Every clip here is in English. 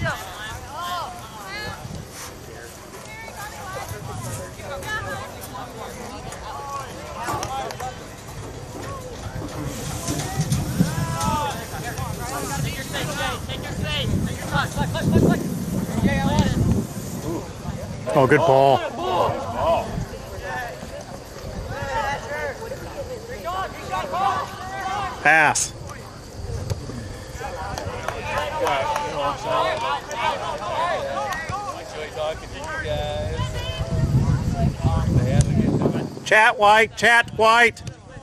Oh, good ball. Pass. Chat White, chat White.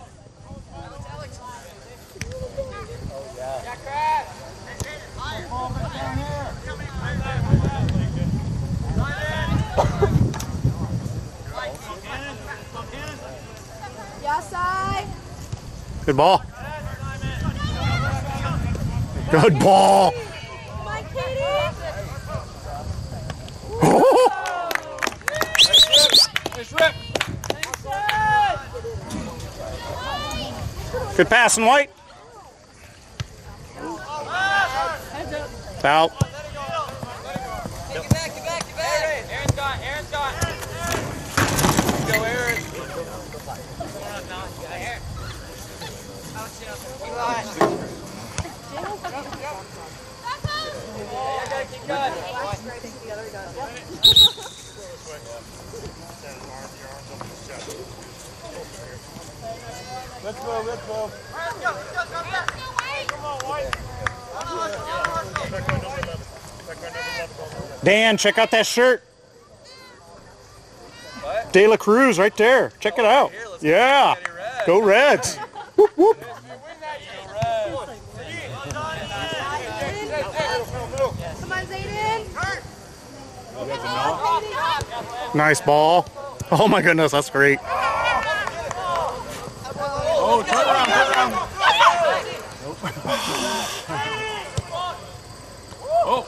Good ball. Good ball. Good passing, White. Foul. Get back. Aaron's gone. Go, Aaron. Keep going. Let's go. Come on, White. Dan, check out that shirt. What? De La Cruz right there. Check it out. Yeah. Go Reds. Whoop, whoop. Come on, Zayden. Nice ball. Oh my goodness, that's great. Oh, turn around. Oh.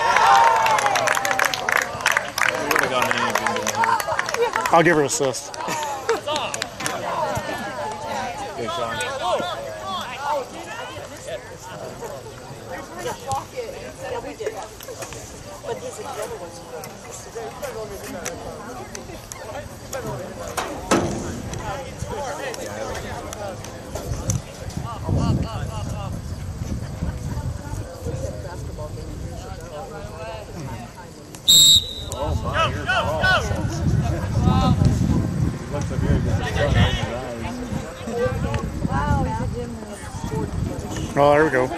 I'll give her an assist. Okay, Sean. Oh, there we go.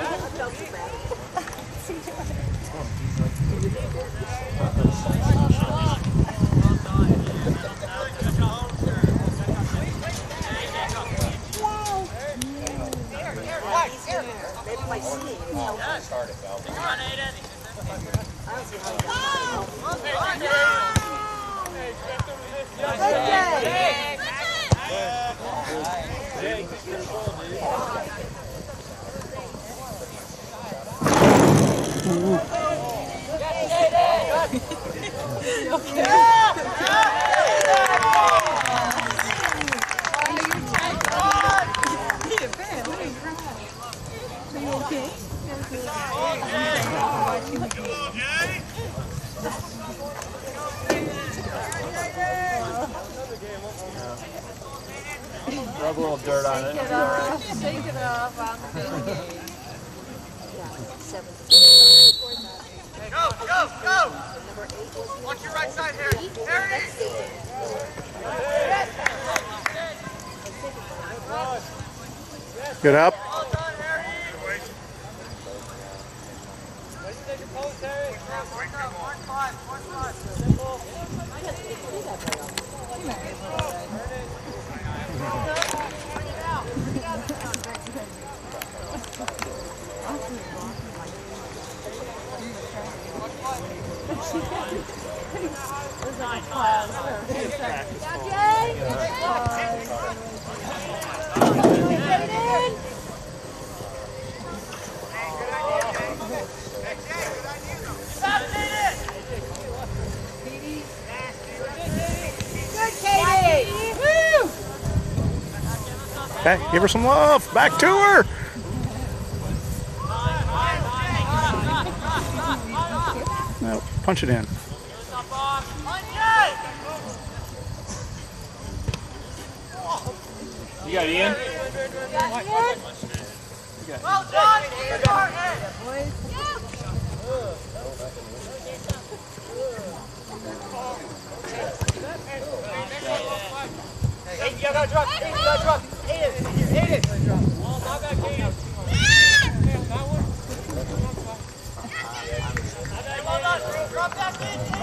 Rub a little dirt on it. Shake it off on the game. Go! Watch your right side, Harry. Get up. Well done, Harry. Ready to take your pose, Harry? 1-5. Simple. Okay, give her some love. Back to her. Punch it in. You got Ian? Well done, Hey, you got a drop. Hey, you got a drop. Aiden. Well, my back, Aiden. That one. Well done. Drop that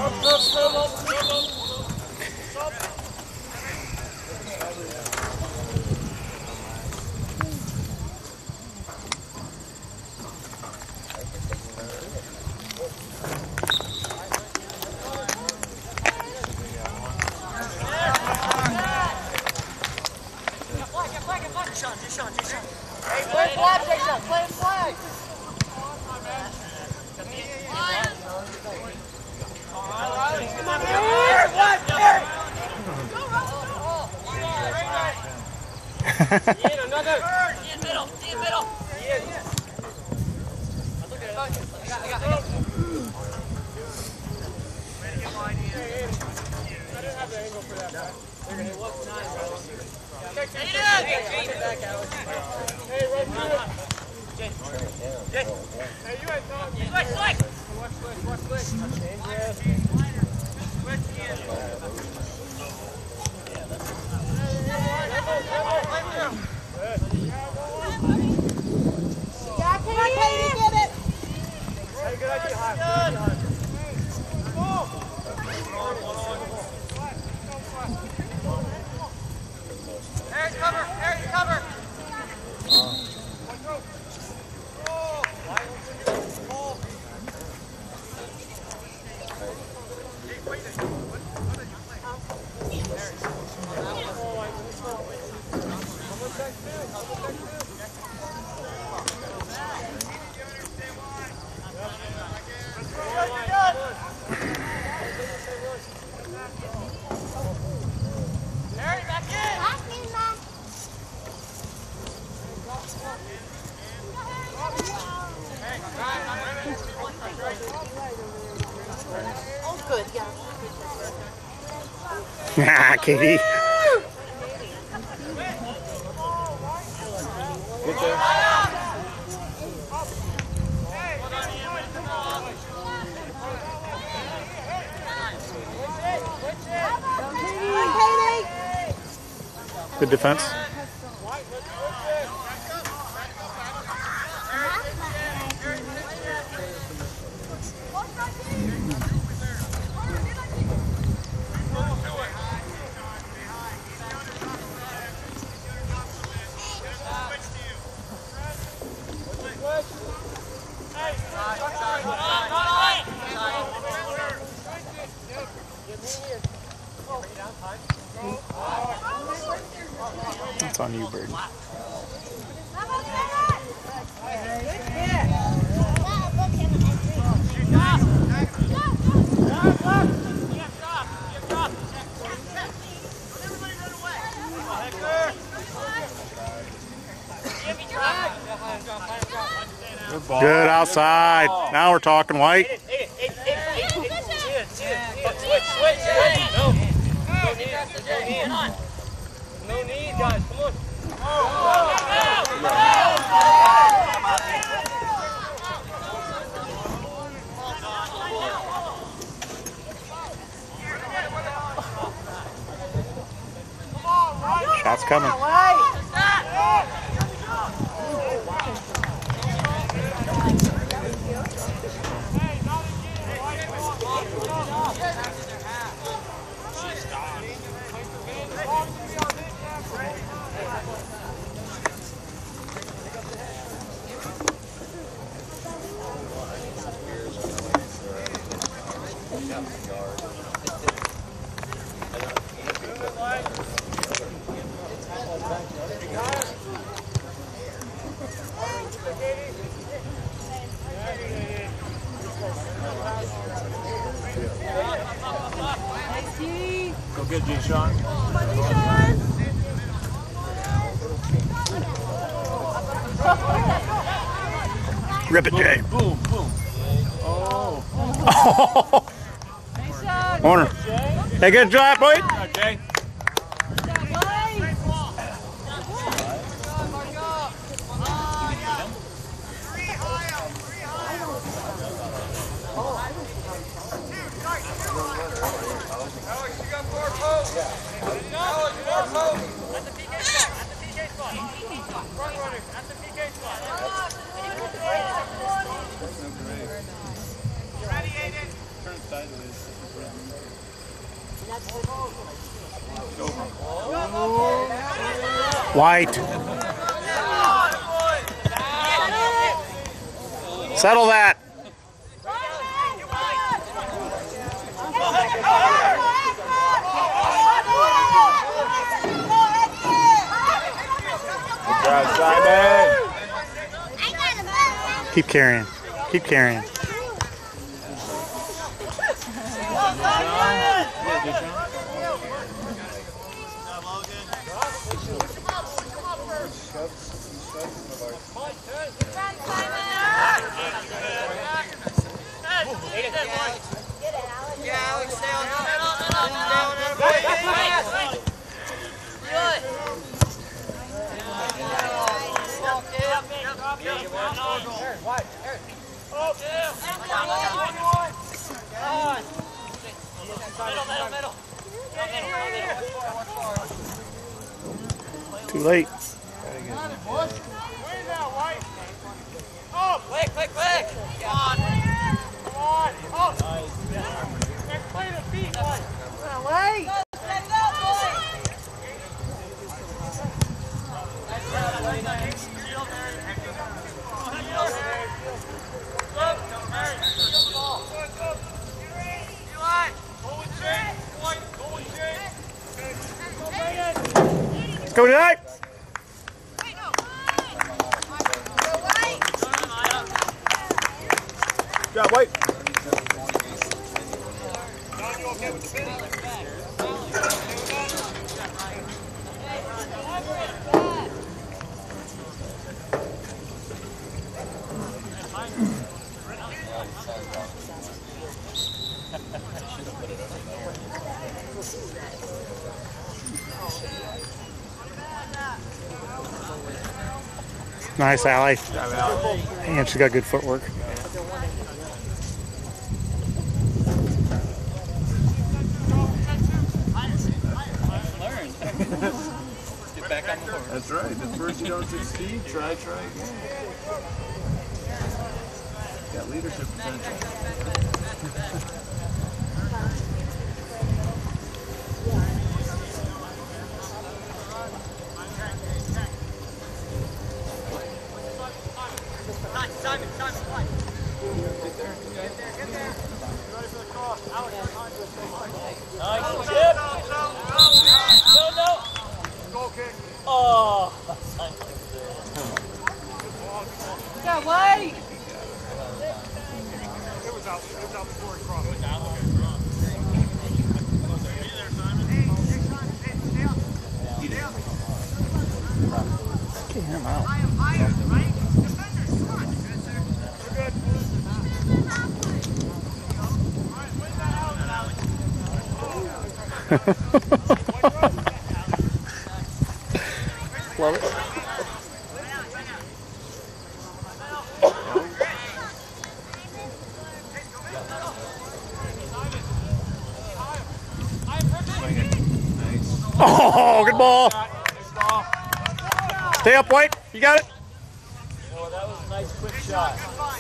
Hey, play flag, Jason. Play flag. Come on, Eric. What? Eric. Ian, another. Ian, middle. Ian, middle. Ian. I got it. I didn't have the angle for that. It looks nice. Hey, run through it. Hey, you ain't talking. Watch slick. Hey, good idea. High. Harry, cover! Harry, back in! Oh, good, yeah. Ah, Katie. Get there. Good defense. That's on you, Bird. Good outside. Now we're talking, White. No need, guys. Come on. Shots coming. Go get G, Sean. Rip it, Jay. Boom, boom. Oh. Corner. Hey, good drop, boy. Jay. White. Settle that. Good job, Simon. Keep carrying. Keep carrying. Too late. Quick, quick, quick! Come on! Come on! Oh! Play the feet, boy! Wait! Let's go tonight. Good job, White. Nice, Allie. Good job, Al. And she's got good footwork. That's right. At first you don't succeed, try again. Got leadership potential. Yeah, wait! It was out before he crossed. Get him out. Love it. Oh, good ball. Stay up, White. You got it. Oh, that was a nice quick shot.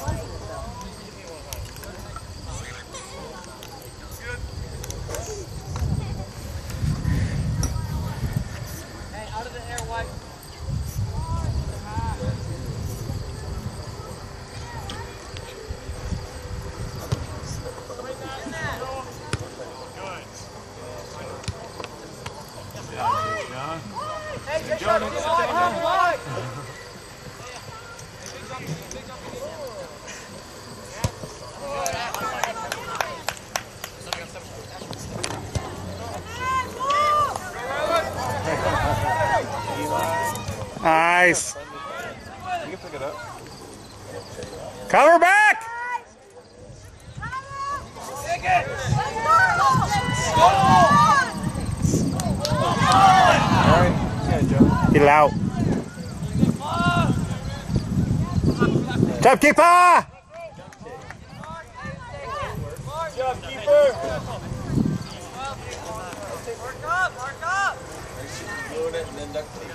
Hey, out of the air, White. Hey, good shot. Come on, White. Get it out. Jump keeper! Jump keeper! Mark up! Doing it and then duct tape.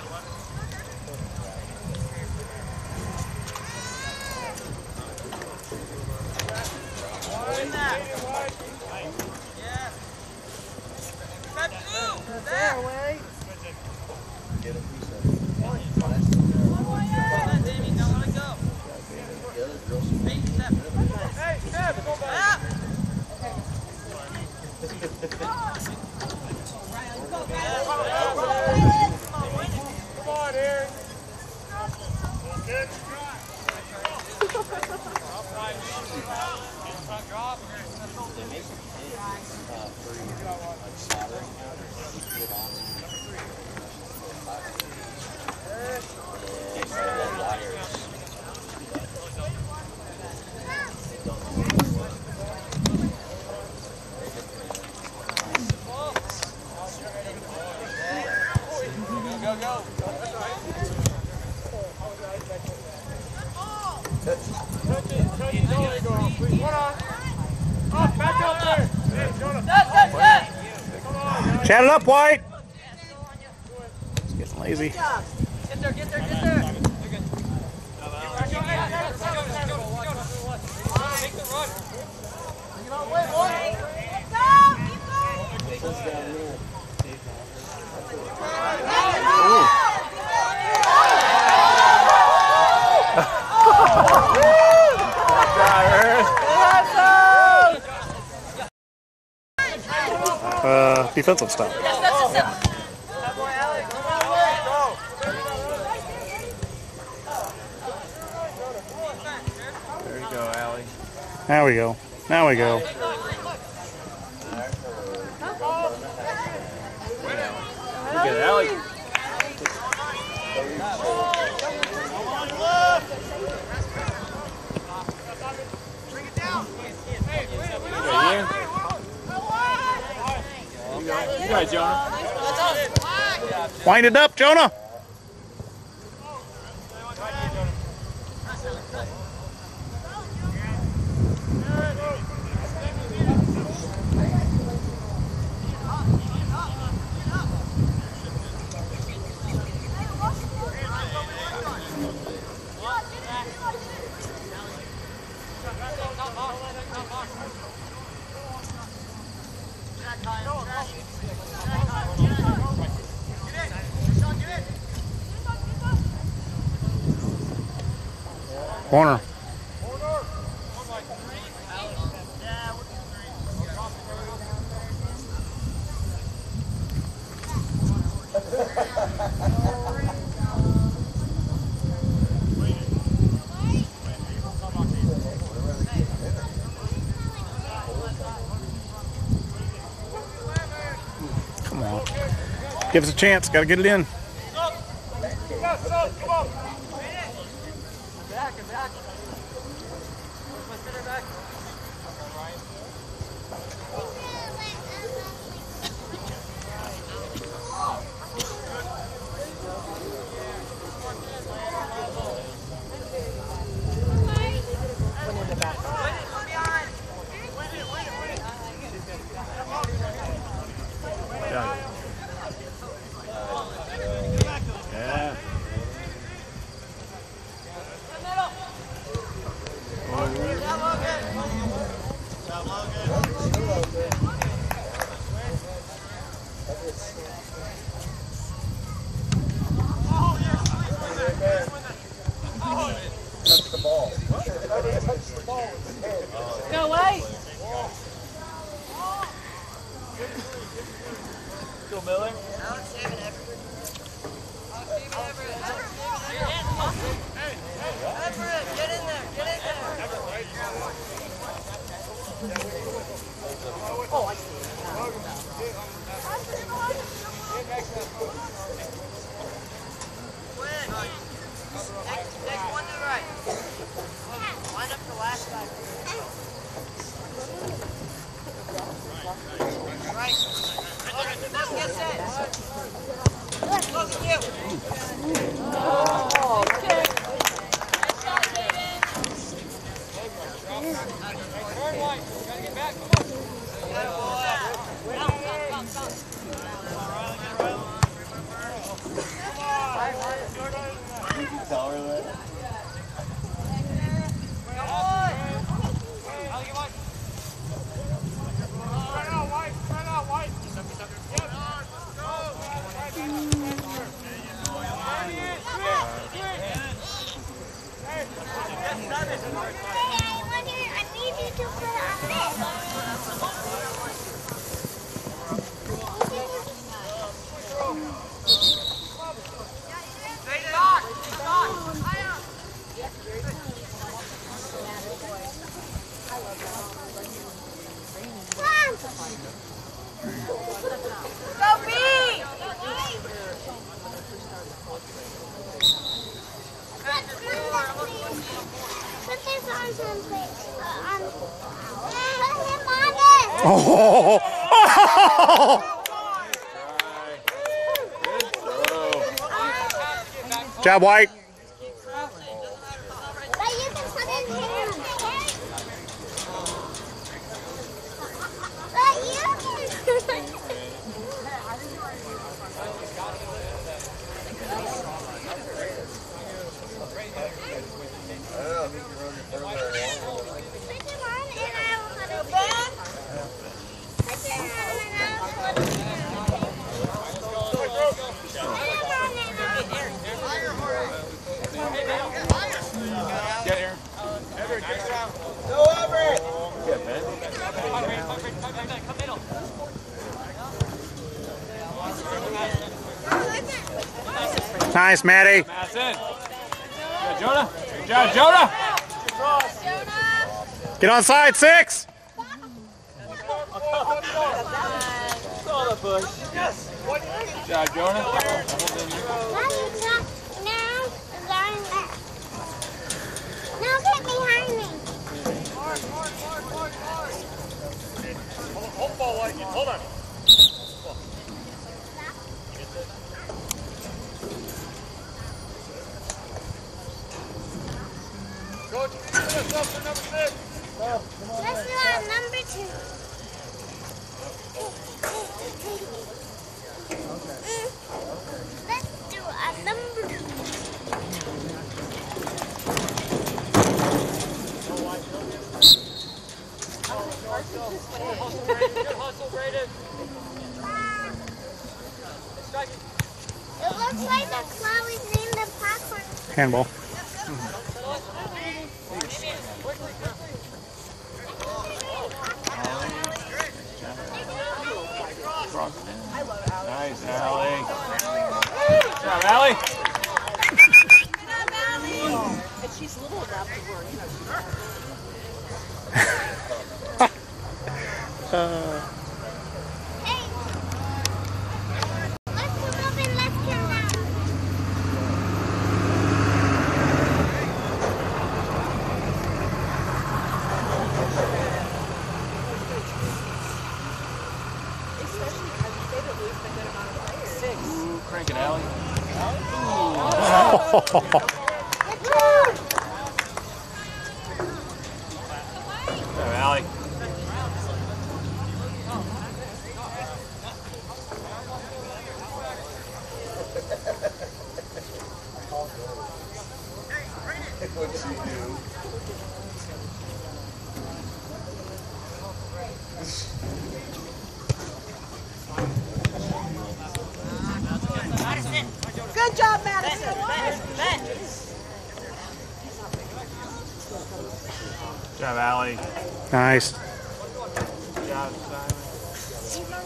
There, way. Get a piece of Come on, Aaron. Chat it up, White. It's getting lazy. Get there, get there, get there. Defensive stop. There you go, Allie. Now we go. Now we go. Look at Allie. You got it, Jonah. Wind it up, Jonah. Corner. Come on. Give us a chance. Got to get it in. Yeah. Touch the ball. Go away. Go, Miller. Get in there, get in there. Oh, I see. Next one to the right. Line up the last guy. Right. Let's get set. Look at you. Oh! Job, White. Nice, Maddie. That's it. Good job, Jonah. Good job, Jonah. Get on side 6. Saw the push. Yes. Good job, Jonah. Now get behind me. Hold ball, White. Hold on. Coach, let's go for number 6. Let's do our number 2. Let's do our number 2. Good hustle, Brayden. It looks like the Chloe's named the popcorn. Handball. Nice, Allie. Good job, Allie. And she's little enough to work, you know. Hey, let's come up and let's come down. Especially because they don't lose a good amount of players. 6. Ooh, crank it, Allie. Good job. Good job, Allie. What'd she do? Good job, Madison. Good job, Allie. Nice. Good job, Simon.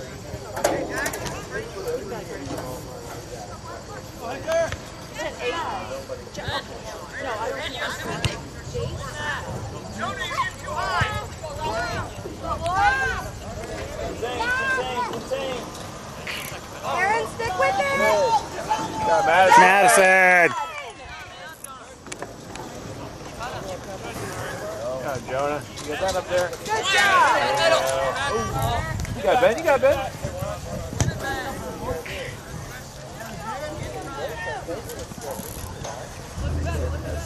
Aaron, stick with it. Good job, Madison. Madison. Good job, Jonah. You got that up there? Good job. You got Ben. You got Ben.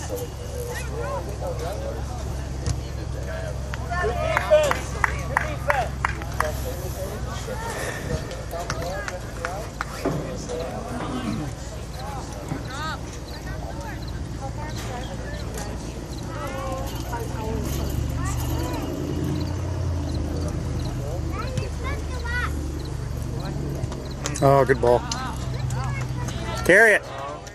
Oh, good ball. Carry it.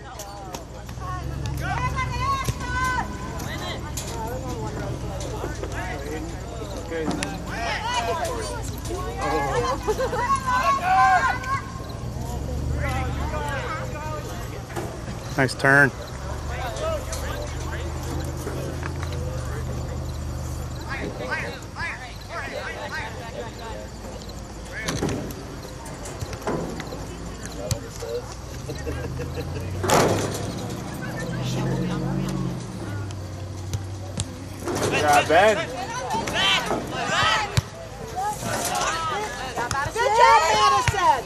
Nice turn. Yeah, Ben. Good job, Madison.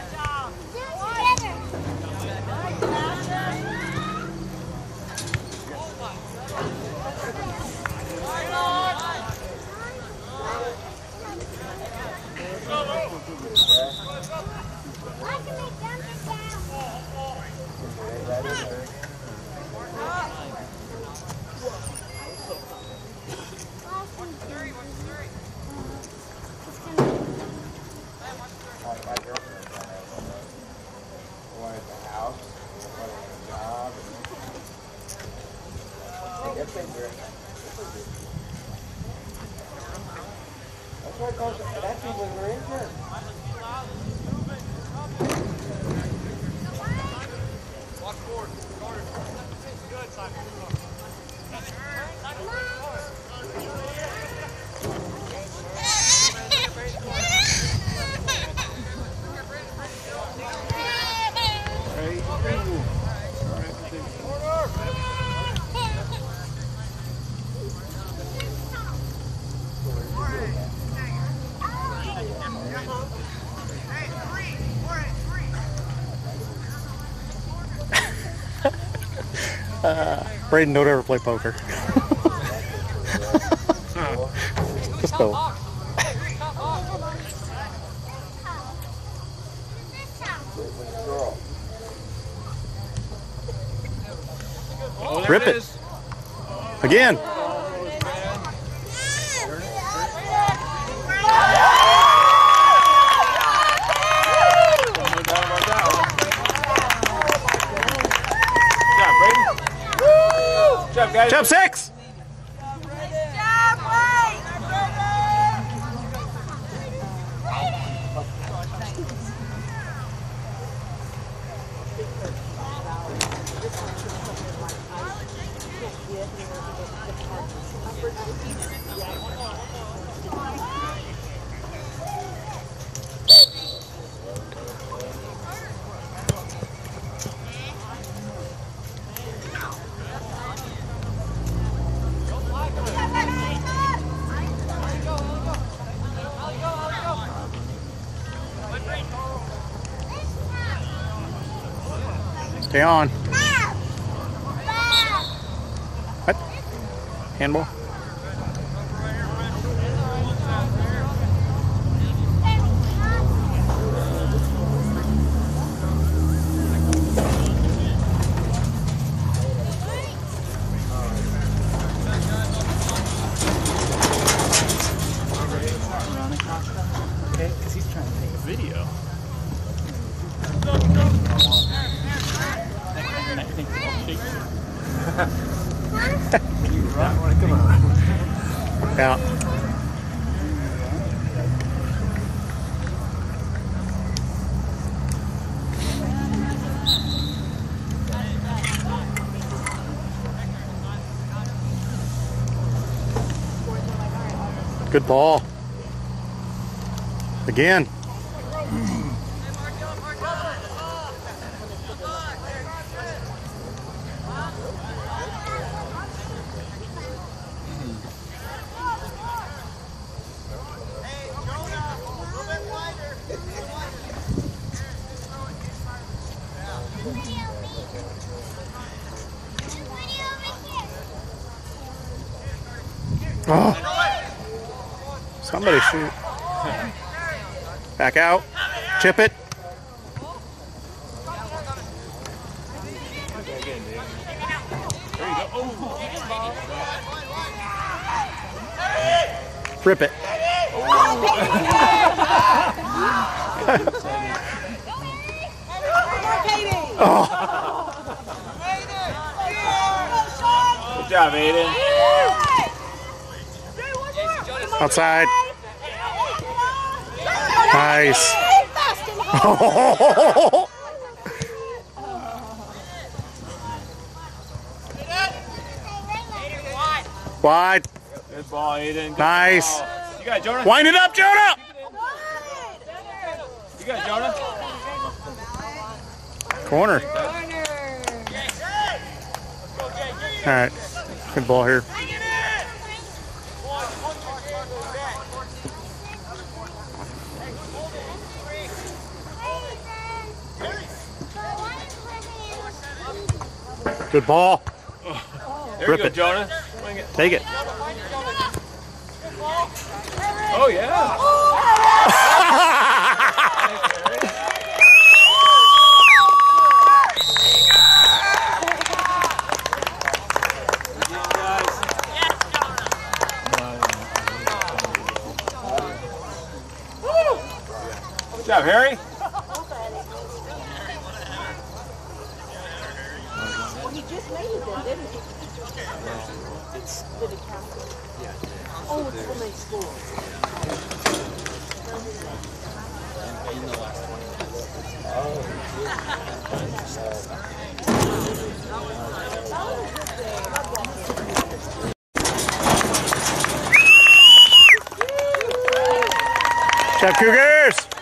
Braden, don't ever play poker. Just don't. Rip it. Again. Guys. Jump 6. Stay on. What? Handball? Okay, because he's trying to take a video. Out. Good ball. Again. Oh. Somebody shoot. Back out. Chip it. Rip it. Oh. Good job, Aiden. Outside. Nice. Wide. Good ball, Aiden. Good Nice. ball. You got it, Jonah? Wind it up, Jonah. You got it, Jonah? Corner. All right. Good ball here. Good ball. There Rip you go, it. Jonah. Swing it. Take it. Oh, yeah. Good job, Harry. Well, he just made it then, didn't he? Did it count? Oh, it's from a school. Good job, Cougars.